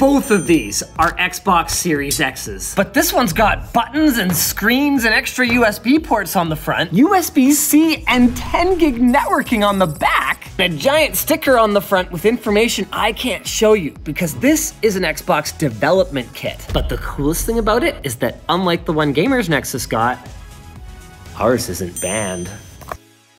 Both of these are Xbox Series X's. But this one's got buttons and screens and extra USB ports on the front, USB-C and 10 gig networking on the back, and a giant sticker on the front with information I can't show you because this is an Xbox development kit. But the coolest thing about it is that unlike the one Gamers Nexus got, ours isn't banned.